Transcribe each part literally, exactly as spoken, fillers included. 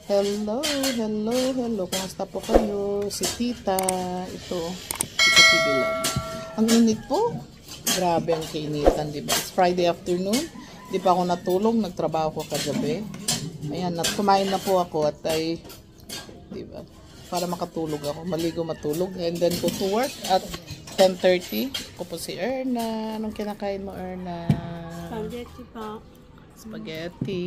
Hello, hello, hello. Kumusta po kayo? Si Tita. Ito. Tita Pibilan. Ang init po. Grabe ang kainitan, diba? It's Friday afternoon. Di pa ako natulog. Nagtrabaho ko kagabi. Ayan, at kumain na po ako at ay, diba? Para makatulog ako. Maligo matulog. And then go to work at ten thirty. Ako po si Erna. Anong kinakain mo, Erna? Spaghetti pa. Spaghetti.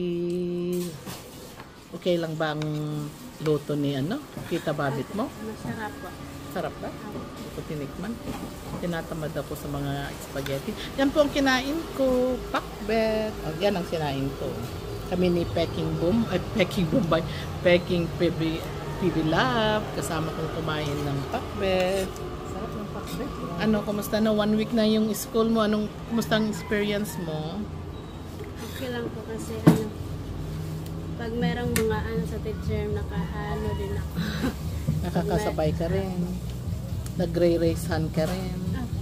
Okay lang ba ang luto ni ano? Kita Babit mo? Masarap po. Sarap ba? Hindi ko tinikman. Tinatamad ako sa mga spaghetti. Yan po ang kinain ko. Pakbet. Oh, yan ang kinain ko. Kami ni Peking Boom. Ay, Peking Boom ba? Peking Pibi, Pibilap. Kasama kong kumain ng pakbet. Sarap ng pakbet. Ano, kumusta na? One week na yung school mo. Anong, kumusta ang experience mo? Okay lang po kasi ano, pag merong mga ano sa teacher, nakaano din ako. Nakakasabay ka rin. Nagre-racehan ka rin.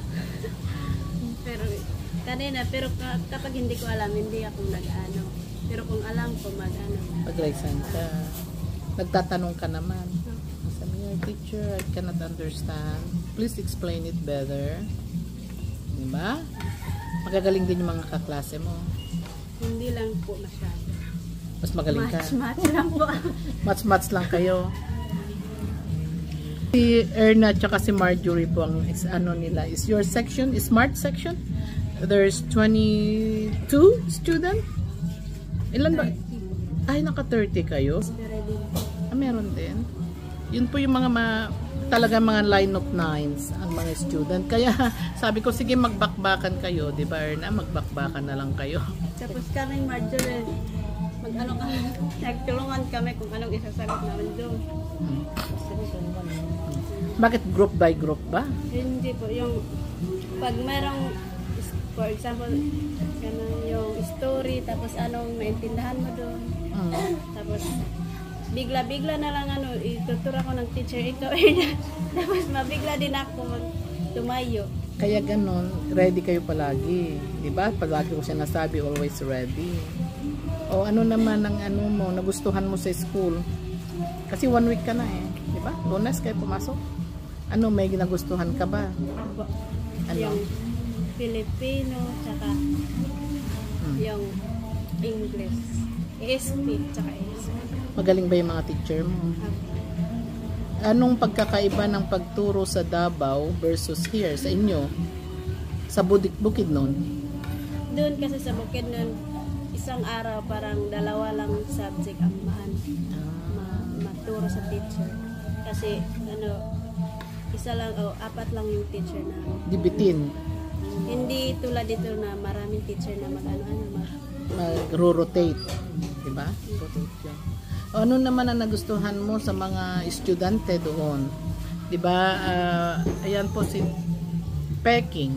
Pero kanina, pero kapag hindi ko alam, hindi ako nag-ano. Pero kung alam ko, mag-ano. Nag-racehan ka. Nagtatanong ka naman. Sabi niya, teacher, I cannot understand. Please explain it better. Diba? Magagaling din yung mga kaklase mo. Hindi lang po masyado. Mas magaling ka. Match-match lang po. Match-match lang kayo. Si Erna at si Marjorie po ang is, ano nila. Is your section, is smart section? There's twenty-two students? Ilan ba? Ay, naka thirty kayo? Ah, meron din. Yun po yung mga ma, talaga mga line of nines ang mga student. Kaya sabi ko, sige magbakbakan kayo. Di ba Erna? Magbakbakan na lang kayo. Tapos kami Marjorie, mag-ano kami, nagtulungan kami kung anong isasagot namin doon. Hmm. Bakit group by group ba? Hindi po, yung pag merong, for example, ganun, yung story, tapos anong maintindahan mo doon. Hmm. Tapos, bigla-bigla na lang ano, ituturo ko ng teacher ito. Tapos mabigla din ako mag tumayo. Kaya ganun, ready kayo palagi. Diba? Palagi ko sinasabi, always ready. O ano naman ang ano mo, nagustuhan mo sa school? Kasi one week ka na eh. Diba? Lunes kayo pumasok. Ano, may nagustuhan ka ba? Ano? Yung Filipino, tsaka Hmm. yung English. E S P, tsaka E S P. Magaling ba yung mga teacher mo? Anong pagkakaiba ng pagturo sa Davao versus here sa inyo? Sa Budik Bukid noon? Doon kasi sa bukid nun, isang araw parang dalawa lang subject ang maan ma maturo sa teacher. Kasi ano, isa lang o oh, apat lang yung teacher na. Dibitin. Hindi tulad dito na maraming teacher na mag-ano-ano mag mag-rotate. Diba? Rotate yun. Ano naman ang nagustuhan mo sa mga estudyante doon? 'Di ba? Uh, ayan po si Peking.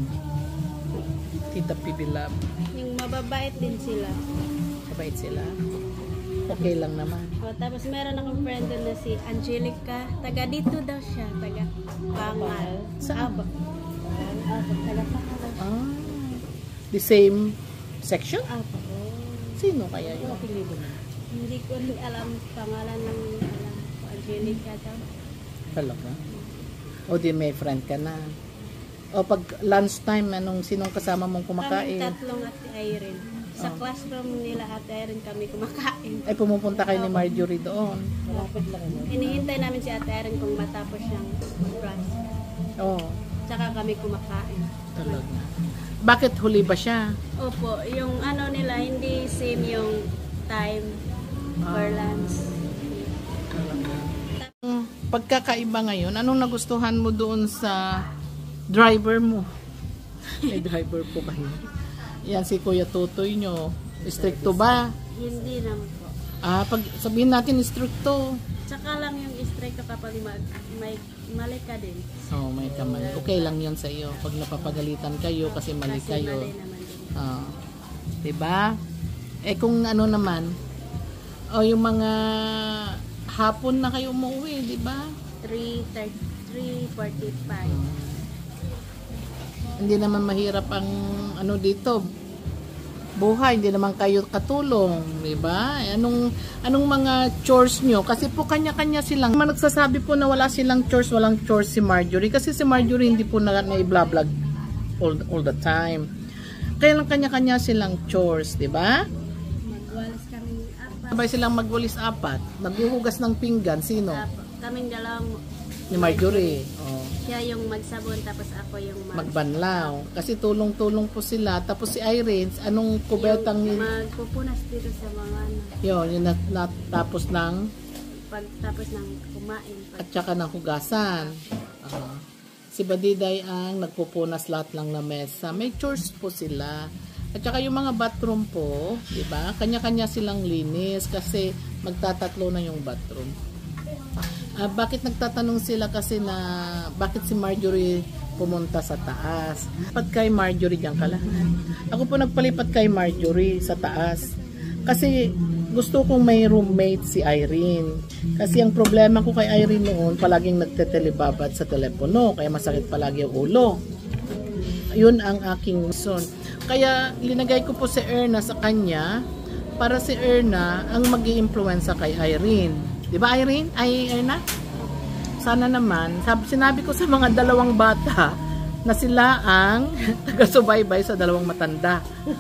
Tita Pibilab. Yung mababait din sila. Mabait sila. Okay lang naman. O, tapos meron akong friend doon na si Angelica. Taga dito daw siya. Taga Pangal. Saan? Aba. Taga Pangal. Ah. The same section? Aba. Sino kaya yun? Hindi ko rin alam pangalan ng alam ko. Angelica daw. Talaga? O di may friend ka na. O pag lunchtime, anong sinong kasama mong kumakain? Kami tatlong at Irene. Sa oh. classroom nila at Irene kami kumakain. Ay pumupunta kayo ni Marjorie doon. Malapit lang. Hinihintay namin si Ate Irene kung matapos siyang mag-class. Oo. Oh. Tsaka kami kumakain. Talaga. Bakit huli ba siya? Opo, yung ano nila, hindi same yung time for lunch. Pagkakaiba ngayon, anong nagustuhan mo doon sa driver mo? May driver po kayo. Yan si Kuya Tutoy nyo. Stricto ba? Hindi naman po. Ah, pag sabihin natin stricto. Tsaka lang yung stricto kapag mag, may mali ka din. Oh, may kamali. Okay lang yun sa iyo. Pag napapagalitan kayo kasi mali Kasi kayo. mali naman din. Ah. Diba? Eh kung ano naman, o oh, yung mga hapon na kayo umuwi, di ba? three forty-five. Hindi naman mahirap ang ano dito. buhay, hindi naman kayo katulong, di ba? Anong anong mga chores nyo? Kasi po kanya-kanya silang. Man nagsasabi po na wala silang chores, walang chores si Marjorie kasi si Marjorie hindi po na na-i-vlog all, all the time. Kaya lang kanya-kanya silang chores, di ba? Magwalis kami apat. Sabay silang magwalis apat, maghuhugas ng pinggan, sino? Apat. Kaming dalawang Ni Marjorie. Oh. siya yung magsabon tapos ako yung mag Magbanlaw. Kasi tulong-tulong po sila. Tapos si Irene, anong kubetang yung yun? magpupunas dito sa mga ano, Yun, yung nat natapos ng pagtapos ng kumain. at saka ng hugasan. Ah. Si Badiday ang nagpupunas lahat lang na mesa. May chores po sila. At saka yung mga bathroom po, di ba? Kanya-kanya silang linis kasi magtatatlo na yung bathroom. Ah, bakit nagtatanong sila kasi na bakit si Marjorie pumunta sa taas? Lipat kay Marjorie diyan ka lang. Ako po nagpalipat kay Marjorie sa taas. Kasi gusto kong may roommate si Irene. Kasi ang problema ko kay Irene noon, palaging nagtetelebabad sa telepono, kaya masakit palagi ang ulo. Yun ang aking reason. Kaya linagay ko po si Erna sa kanya para si Erna ang mag-i-influenza kay Irene. Di ba Irene? Ay Erna? Sana naman, sabi, sinabi ko sa mga dalawang bata na sila ang taga-subaybay sa dalawang matanda.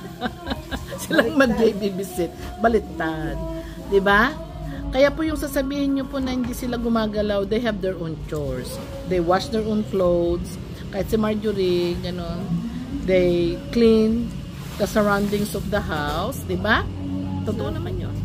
Silang mag-babysit. Baliktad. Di ba? Kaya po yung sasabihin nyo po na hindi sila gumagalaw, they have their own chores. They wash their own clothes. Kahit si Marjorie, gano'n. They clean the surroundings of the house. Di ba? Totoo naman yun.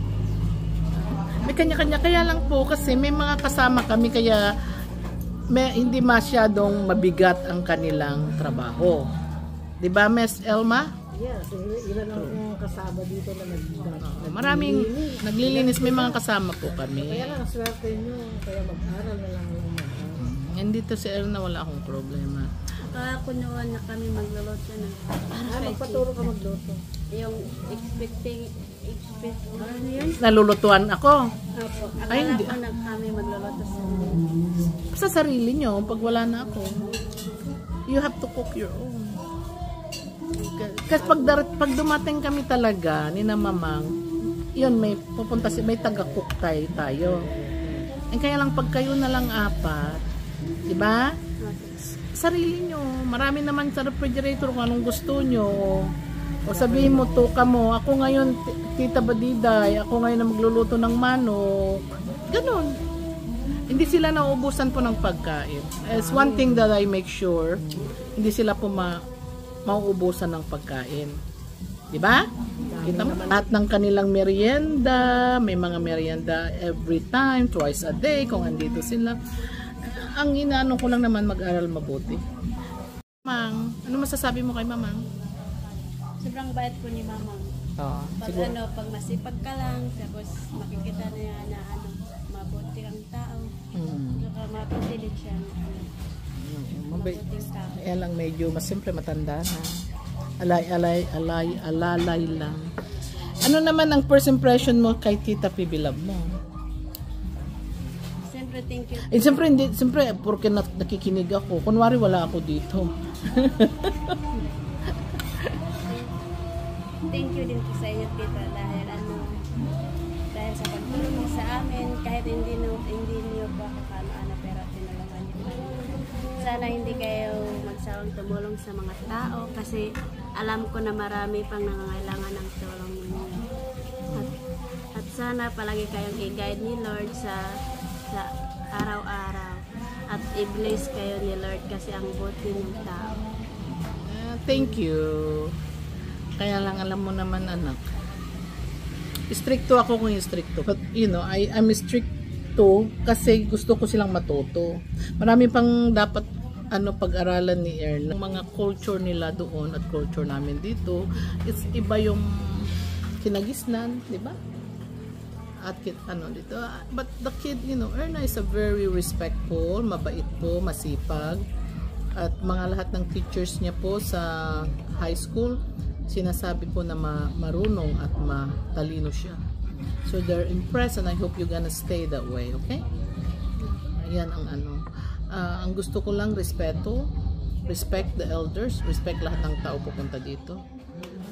May kanya-kanya. Kaya lang po kasi may mga kasama kami kaya may, hindi masyadong mabigat ang kanilang trabaho. Di ba, Miss Elma? Yes, ilan ang kasama dito na nag-naglilinis. Uh, maraming naglilinis. May mga kasama po kami. Kaya lang, swerte nyo. Kaya mag-aral na lang ang mag-aral. Nandito si Elna, wala akong problema. Kaya ko noon na kami magluluto na. Ah, magpaturo ka magluto. Yung expecting, expect, ano yun? Nalulutuan ako. Opo. Ay, Akala hindi. ko na kami magluluto sa Sa sarili nyo, pag wala na ako. You have to cook your own. Kasi pag, pag dumating kami talaga, ni na mamang, yun, may pupunta si, may taga-cook tayo. tayo. Eh, kaya lang pag kayo na lang apat, di ba? Sarili nyo. Marami naman sa refrigerator kung anong gusto nyo. O sabihin mo, tuka mo, ako ngayon, Tita Badiday, ako ngayon na magluluto ng manok. Ganon. Hindi sila nauubusan po ng pagkain. It's one thing that I make sure, hindi sila po ma mauubusan ng pagkain. Diba? Kita mo, lahat ng kanilang merienda, may mga merienda every time, twice a day, kung andito sila. Ang inaano ko lang naman mag-aral mabuti. Mamang, ano masasabi mo kay Mamang? sobrang bait po ni Mamang. Oo, Pag siguro. ano, pag masipag ka lang, tapos makikita niya na ano, mabuti kang tao. Hmm. Saka mapipilit siya na ano, Mabay. mabuting tao. Kaya lang medyo, mas siyempre matanda na. Alay, alay, alay, alalay lang. Ano naman ang first impression mo kay Tita Pibi Love mo? Siyempre, thank you. Eh, siyempre, hindi, siyempre, porque nakikinig ako. Kunwari, wala ako dito. Thank you din po sa inyo, Tita, dahil ano, dahil sa pagtulong niyo sa amin, kahit hindi no, hindi niyo po ako kaano-ano, pero tinulungan niyo po. Sana hindi kayo magsawang tumulong sa mga tao, kasi alam ko na marami pang nangangailangan ng tulong ninyo. At, at sana palagi kayong i-guide ni Lord sa, sa araw-araw. At i-bless kayo ni Lord kasi ang buti ng tao. Uh, thank you. Kaya lang alam mo naman anak, stricto ako kung stricto. But you know, I, I'm stricto kasi gusto ko silang matuto. Marami pang dapat ano pag-aralan ni Erna. Mga culture nila doon at culture namin dito, it's iba yung kinagisnan, di ba? At kit ano dito. But the kid, you know, Erna is a very respectful, mabait po, masipag. At mga lahat ng teachers niya po sa high school, sinasabi po na ma marunong at matalino siya. So they're impressed and I hope you're gonna stay that way, okay? Ayan ang ano. Uh, ang gusto ko lang respeto, respect the elders, respect lahat ng tao pupunta dito.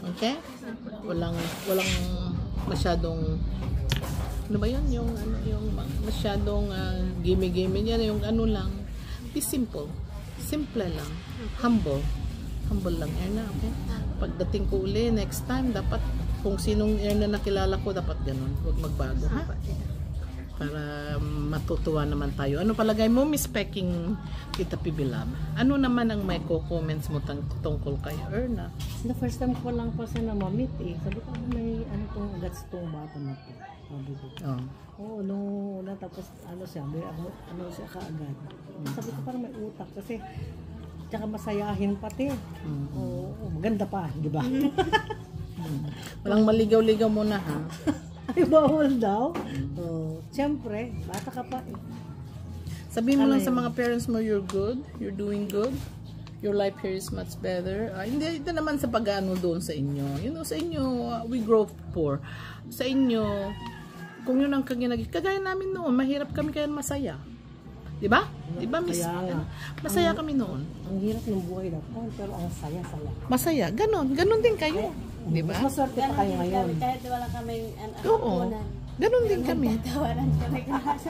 Okay? Walang walang masyadong ano ba 'yun, yung ano yung masyadong uh, gimme-gimme niya, yung ano lang. Be simple. Simple lang. Humble. Humble lang, Erna, okay? Pagdating ko uli next time, dapat kung sinong Erna nakilala ko, dapat ganun. Huwag magbago, ha? Para matutuwa naman tayo. Ano palagay mo, Miss Peking Tita Pibilab? Ano naman ang may co-comments mo tang tungkol kay Erna? The first time ko lang pa siya na mamit eh. Sabi ko, may ano tong guts tong bata na to. Sabi ko. Oh. Oo, nung una tapos ano siya, may ano, ano siya kaagad. Sabi ko parang may utak kasi tsaka masayahin pati. Mm. Oo, oo, maganda pa, di ba? Walang maligaw-ligaw muna, ha? Ay, bawal daw. Oo, siyempre, bata ka pa eh. Sabihin mo Ano lang sa yun? mga parents mo, you're good, you're doing good, your life here is much better. Ah, hindi, ito naman sa pag-ano doon sa inyo. You know, sa inyo, uh, we grow poor. Sa inyo, kung yun ang kaginag, kagaya namin noon, mahirap kami kaya masaya. Diba? Diba, Miss? Kaya nga. Masaya kami noon. Ang hirap ng buhay na po, pero ang saya-saya. Masaya. Ganon. Ganon din kayo. Diba? Mas maswerte pa kayo ngayon. Kahit wala kaming an Oo. Ganon din kami. tawanan kami kasi.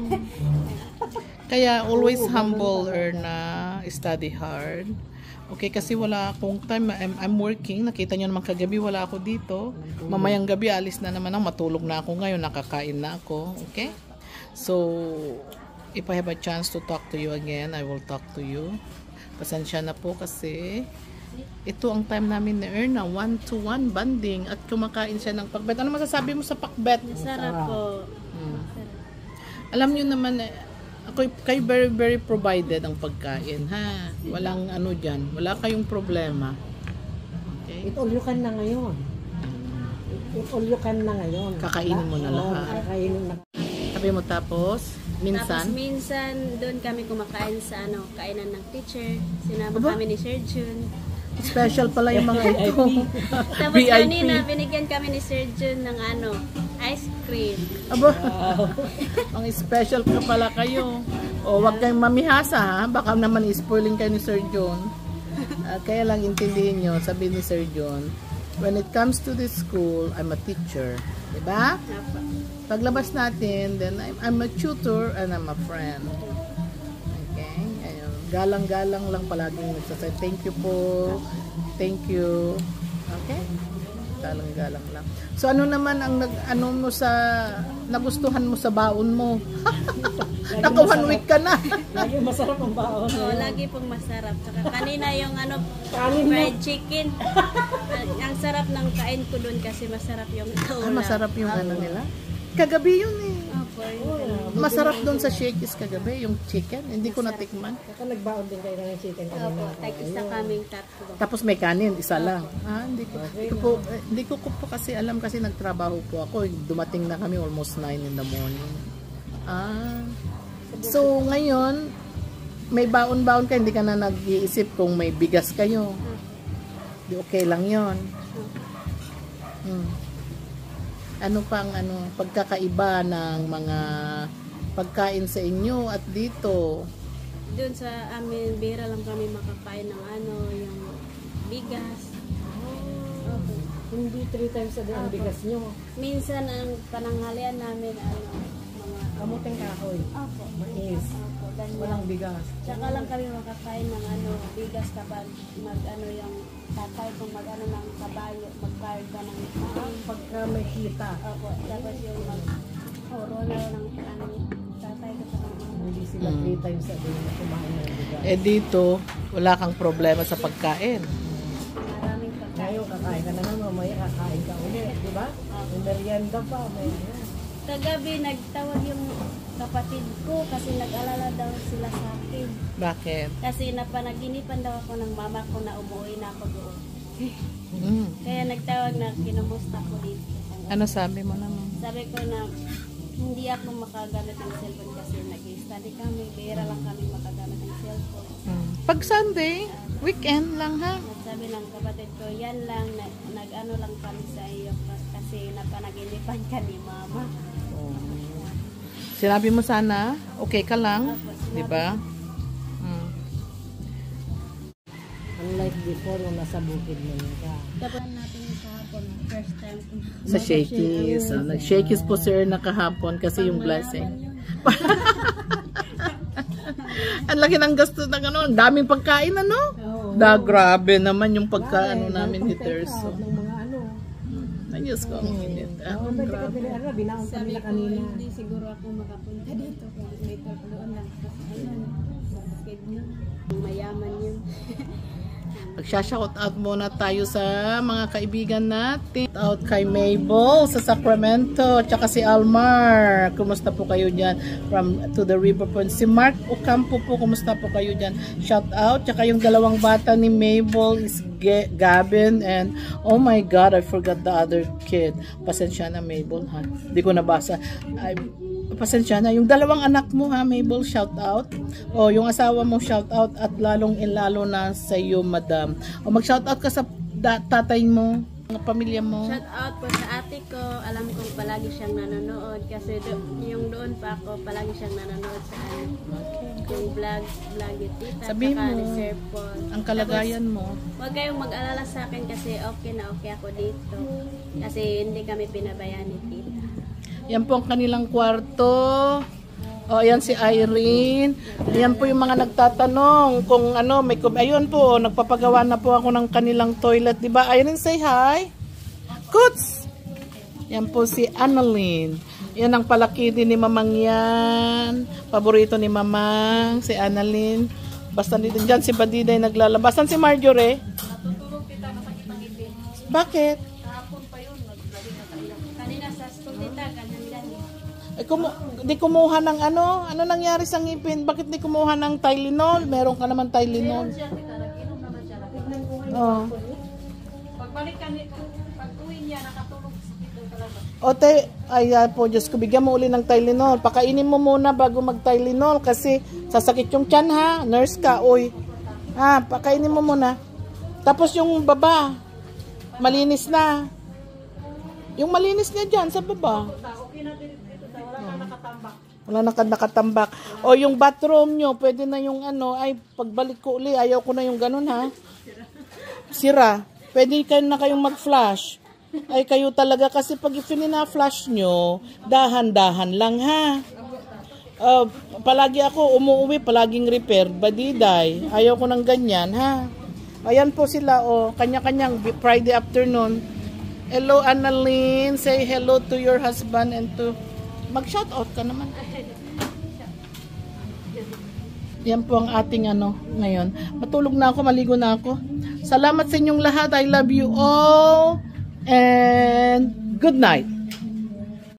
Kaya always humble or na study hard. Okay, kasi wala akong time. I'm, I'm working. Nakita nyo naman kagabi, wala ako dito. Mamayang gabi, alis na naman ako. Matulog na ako ngayon. Nakakain na ako. Okay? So, if I have a chance to talk to you again, I will talk to you. Pasensya na po kasi ito ang time namin ni Erna, one to one banding at kumakain siya ng pakbet. Ano masasabi mo sa pakbet? Sarap po. Hmm. Alam niyo naman, eh, ako kayo very very provided ang pagkain, ha? Walang ano diyan, wala kayong problema. Okay? It all you can na ngayon. It all you can na ngayon. Kakainin mo na Oo, lahat. Kakainin na. Sabi mo tapos, minsan, Tapos minsan doon kami kumakain sa ano, kainan ng teacher. Sinama Aba? kami ni Sir Jun. special pala yung mga ito. Tapos V I P. kanina binigyan kami ni Sir Jun ng ano, ice cream. Aba, ang special ka pala kayo. O, wag kayong mamihasa, ha? Baka naman spoiling kayo ni Sir John. Ah, kaya lang intindihin nyo, sabi ni Sir John, when it comes to this school, I'm a teacher. Diba? Napa. Paglabas natin, then I'm, I'm a tutor and I'm a friend. Okay? Ayun. Galang-galang lang palaging nagsasay. Thank you po. Thank you. Okay? Galang-galang lang. So ano naman ang nag ano mo sa nagustuhan mo sa baon mo? Naka one week ka na. Lagi masarap ang baon. Oo, lagi pong masarap. Tsaka kanina yung ano, Kanin mo. fried chicken. ang, ang sarap ng kain ko doon kasi masarap yung Ah, ulam. masarap yung ano nila. Kagabi yun eh. Opo, yun. Masarap doon sa Shakey's kagabi, yung chicken. Hindi ko natikman. Saka nagbaon din kayo ng chicken Opo, kanina. tag-isa kaming tatlo. Tapos may kanin, isa lang. Ah, hindi ko, hindi ko po, eh, hindi ko, ko po kasi alam kasi nagtrabaho po ako. Dumating na kami almost nine in the morning. Ah. So, ngayon, may baon-baon ka, hindi ka na nag-iisip kung may bigas kayo. Di okay lang yon. Hmm. Ano pang ano, pagkakaiba ng mga pagkain sa inyo at dito? Doon sa amin, bira lang kami makakain ng ano, yung bigas. Opo. Hindi three times a day ang bigas nyo. Minsan ang pananghalian namin, ano, mga... Kamuting kahoy. Opo. Mais. Opo, ganyan. Walang bigas. Tsaka lang kami makakain ng ano, bigas kapag mag ano yung tatay kung mag ano ng kabayo, mag-carga ng Ah, pagka may kita. Opo, tapos yung mag horo na ng ano, tatay ko sa mga Hindi sila Mm. three times a day na kumain ng bigas. Eh dito, wala kang problema sa pagkain. maraming pagkain. Ngayon kakain ka naman, mamaya kakain ka ulit, di ba? May merienda pa, may Kagabi nagtawag yung kapatid ko kasi nag-alala daw sila sa akin. Bakit? Kasi napanaginipan daw ako ng mama ko na umuwi na ako doon. Mm. Kaya nagtawag na kinumusta ko dito. Ano sabi mo naman? Sabi ko na hindi ako makagamit ng cellphone kasi nag-study kami. Bira lang kami makagamit ng cellphone. Mm. Pag Sunday, weekend lang ha. Sabi ng kapatid ko, yan lang, na, nag-ano lang kami sa iyo kasi napanaginipan ka ni mama. Sinabi mo sana, okay ka lang, Opo, sinabi di ba? Mm. ang night before nung nasa bukid mo yun ka. Tapos natin yung kahapon, first time ko. Sa Shakey's. So, nag-Shakey's po si Erna kahapon kasi yung blessing. Ang laki ng gasto ng ano, ang daming pagkain ano. Oo. Da, grabe naman yung pagkaano Grabe, namin ni pang Terso. take out ng mga ano. Ay, Diyos ko, ang init. Ah, Oo, pwede ka grabe. pili, ano, binaon pa Sabi nila ko, kanina. hindi siguro ako makapunta dito kung later pa doon lang. Kasi ano, sa bukid nyo. Mayaman yun. Magsha-shout out muna tayo sa mga kaibigan natin. Shout out kay Mabel sa Sacramento, tsaka si Almar. Kumusta po kayo dyan? From to the river point. Si Mark Ocampo po, kumusta po kayo dyan? Shout out. Tsaka yung dalawang bata ni Mabel is G Gavin and oh my God, I forgot the other kid. Pasensya na Mabel ha. Hindi ko nabasa. I, pasensya na. Yung dalawang anak mo ha, Mabel, shout out. O yung asawa mo, shout out. At lalong ilalo na sa iyo, madam. O mag-shout out ka sa tatay mo, mga pamilya mo. Shout out po sa ate ko. Alam kong palagi siyang nanonood. Kasi do, yung doon pa ako, palagi siyang nanonood sa ano. Yung vlog, vlog ni tita. Sabihin tsaka mo, ni Sir Paul. ang kalagayan mo. Huwag kayong mag-alala sa akin kasi okay na okay ako dito. Kasi hindi kami pinabayaan ni tita. Yan po ang kanilang kwarto. O, ayan si Irene. Ayan po yung mga nagtatanong kung ano, may ayun po, nagpapagawa na po ako ng kanilang toilet, di ba? Irene, say hi. Coots! Yan po si Annalyn. Yan ang palaki din ni Mamang yan. Paborito ni Mamang, si Annalyn. Basta dito dyan, si Badiday naglalabas. Saan si Marjorie? Natutulog tita, masakit ang ipin. Bakit? Kahapon pa yun, naglagay na tayo. Kanina sa school tita, ganyan gani. Eh, kumu di kumuha ng ano? Ano nangyari sa ngipin? Bakit di kumuha ng Tylenol? Meron ka naman Tylenol. Siya tita, nag-inom naman siya. Oh. Pagbalik kami, pag-uwi niya, nakatulog dito talaga. Ote, ay ah, po Diyos ko, bigyan mo uli ng Tylenol. Pakainin mo muna bago mag-Tylenol kasi sasakit yung tiyan ha. Nurse ka, oy. Ha, pakainin mo muna. Tapos yung baba, malinis na. Yung malinis niya dyan sa baba. Okay na din dito, wala kang nakatambak. Wala na nakatambak. O yung bathroom nyo, pwede na yung ano, ay pagbalik ko uli, ayaw ko na yung ganun ha. Sira. Pwede kayo na kayong mag-flash. Ay kayo talaga kasi pag na-flash nyo, dahan-dahan lang ha. Uh, palagi ako umuwi, palaging repair, badiday. Ayaw ko ng ganyan ha. Ayan po sila o, kanya-kanyang Friday afternoon. Hello Annalyn, say hello to your husband and to mag-shout out ka naman. Yan po ang ating ano ngayon. Matulog na ako, maligo na ako. Salamat sa inyong lahat. I love you all. And good night.